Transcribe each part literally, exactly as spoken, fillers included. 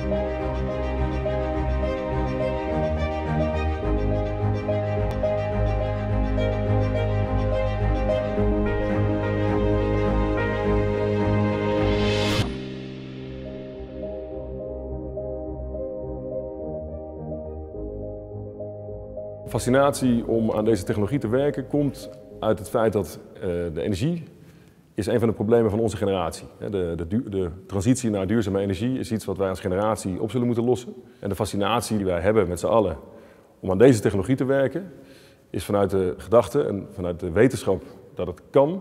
Fascinatie om aan deze technologie te werken komt uit het feit dat uh, de energie is een van de problemen van onze generatie. De, de, de transitie naar duurzame energie is iets wat wij als generatie op zullen moeten lossen. En de fascinatie die wij hebben met z'n allen om aan deze technologie te werken is vanuit de gedachte en vanuit de wetenschap dat het kan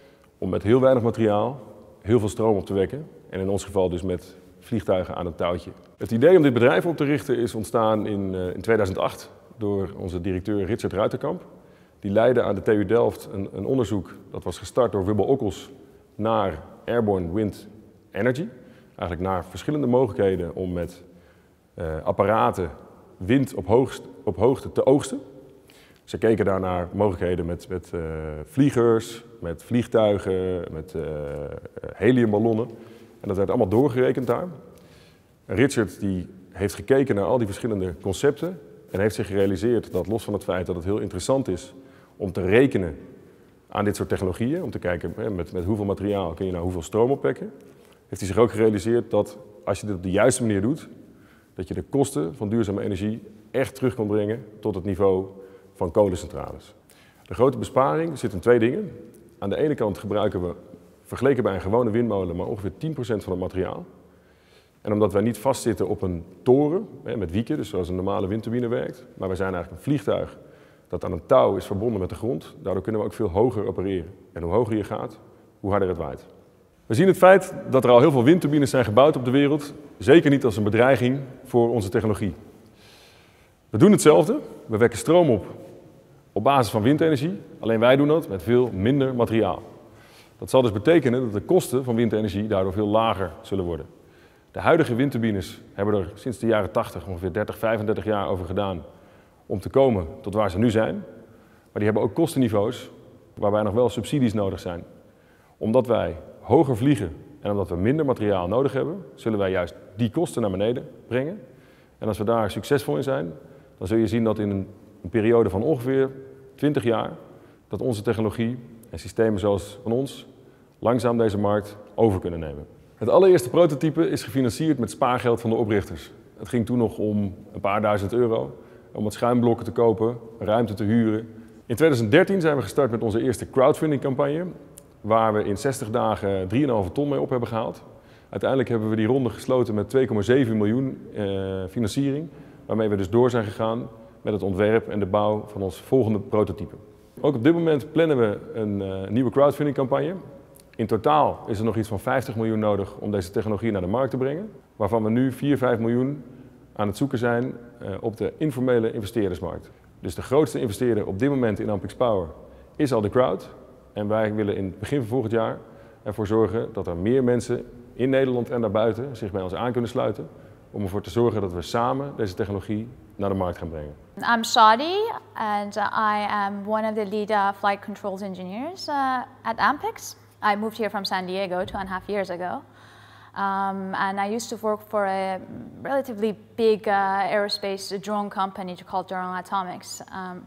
om met heel weinig materiaal heel veel stroom op te wekken. En in ons geval dus met vliegtuigen aan een touwtje. Het idee om dit bedrijf op te richten is ontstaan in, uh, in tweeduizend acht. Door onze directeur Richard Ruiterkamp. Die leidde aan de T U Delft een, een onderzoek dat was gestart door Wubbel Ockels naar Airborne Wind Energy. Eigenlijk naar verschillende mogelijkheden om met uh, apparaten wind op, hoogst, op hoogte te oogsten. Ze keken daar naar mogelijkheden met, met uh, vliegers, met vliegtuigen, met uh, heliumballonnen. En dat werd allemaal doorgerekend daar. En Richard die heeft gekeken naar al die verschillende concepten. En heeft zich gerealiseerd dat, los van het feit dat het heel interessant is om te rekenen aan dit soort technologieën, om te kijken hè, met, met hoeveel materiaal kun je nou hoeveel stroom opwekken, heeft hij zich ook gerealiseerd dat als je dit op de juiste manier doet, dat je de kosten van duurzame energie echt terug kan brengen tot het niveau van kolencentrales. De grote besparing zit in twee dingen. Aan de ene kant gebruiken we, vergeleken bij een gewone windmolen, maar ongeveer tien procent van het materiaal. En omdat wij niet vastzitten op een toren hè, met wieken, dus zoals een normale windturbine werkt, maar wij zijn eigenlijk een vliegtuig dat aan een touw is verbonden met de grond. Daardoor kunnen we ook veel hoger opereren. En hoe hoger je gaat, hoe harder het waait. We zien het feit dat er al heel veel windturbines zijn gebouwd op de wereld, zeker niet als een bedreiging voor onze technologie. We doen hetzelfde, we wekken stroom op op basis van windenergie, alleen wij doen dat met veel minder materiaal. Dat zal dus betekenen dat de kosten van windenergie daardoor veel lager zullen worden. De huidige windturbines hebben er sinds de jaren tachtig ongeveer dertig, vijfendertig jaar over gedaan om te komen tot waar ze nu zijn. Maar die hebben ook kostenniveaus waarbij nog wel subsidies nodig zijn. Omdat wij hoger vliegen en omdat we minder materiaal nodig hebben, zullen wij juist die kosten naar beneden brengen. En als we daar succesvol in zijn, dan zul je zien dat in een, een periode van ongeveer twintig jaar, dat onze technologie en systemen zoals van ons langzaam deze markt over kunnen nemen. Het allereerste prototype is gefinancierd met spaargeld van de oprichters. Het ging toen nog om een paar duizend euro om wat schuimblokken te kopen, ruimte te huren. In tweeduizend dertien zijn we gestart met onze eerste crowdfunding campagne, waar we in zestig dagen drie komma vijf ton mee op hebben gehaald. Uiteindelijk hebben we die ronde gesloten met twee komma zeven miljoen eh, financiering, waarmee we dus door zijn gegaan met het ontwerp en de bouw van ons volgende prototype. Ook op dit moment plannen we een uh, nieuwe crowdfunding campagne. In totaal is er nog iets van vijftig miljoen nodig om deze technologie naar de markt te brengen, waarvan we nu vier, vijf miljoen aan het zoeken zijn uh, op de informele investeerdersmarkt. Dus de grootste investeerder op dit moment in Ampex Power is al de crowd. En wij willen in het begin van volgend jaar ervoor zorgen dat er meer mensen in Nederland en daarbuiten zich bij ons aan kunnen sluiten, om ervoor te zorgen dat we samen deze technologie naar de markt gaan brengen. I'm Shadi and I am one of the lead uh, flight controls engineers uh, at Ampex. I moved here from San Diego two and a half years ago. Um, and I used to work for a relatively big uh, aerospace drone company called Drone Atomics. Um,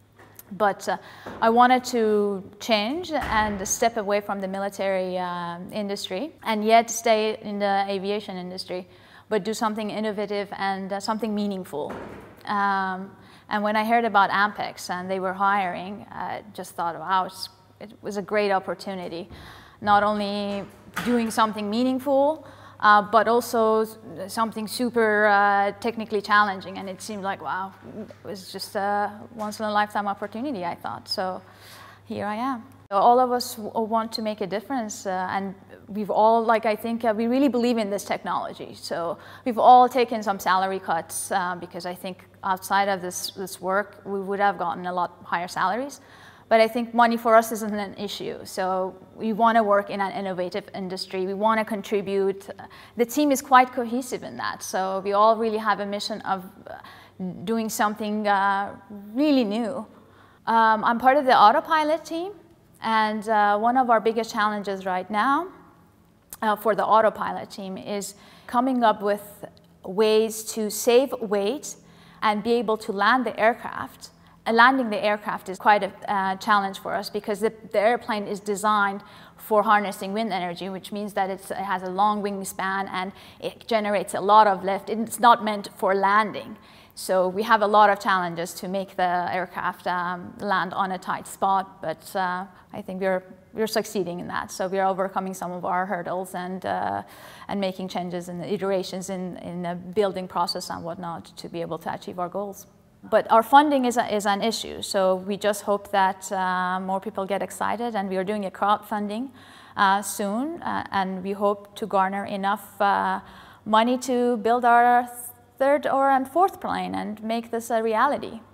but uh, I wanted to change and step away from the military uh, industry and yet stay in the aviation industry, but do something innovative and uh, something meaningful. Um, and when I heard about Ampex and they were hiring, I just thought, wow, it's, it was a great opportunity. Not only doing something meaningful, uh, but also something super uh, technically challenging. And it seemed like, wow, it was just a once-in-a-lifetime opportunity, I thought. So here I am. All of us want to make a difference, uh, and we've all, like I think, uh, we really believe in this technology. So we've all taken some salary cuts uh, because I think outside of this, this work, we would have gotten a lot higher salaries. But I think money for us isn't an issue. So we want to work in an innovative industry. We want to contribute. The team is quite cohesive in that. So we all really have a mission of doing something uh, really new. Um, I'm part of the autopilot team. And uh, one of our biggest challenges right now uh, for the autopilot team is coming up with ways to save weight and be able to land the aircraft. And landing the aircraft is quite a uh, challenge for us because the, the airplane is designed for harnessing wind energy, which means that it's, it has a long wingspan and it generates a lot of lift. It's not meant for landing. So we have a lot of challenges to make the aircraft um, land on a tight spot, but uh, I think we're, we're succeeding in that. So we're overcoming some of our hurdles and, uh, and making changes in the iterations in, in the building process and whatnot to be able to achieve our goals. But our funding is, a, is an issue, so we just hope that uh, more people get excited, and we are doing a crowdfunding uh, soon, uh, and we hope to garner enough uh, money to build our third or and fourth plane and make this a reality.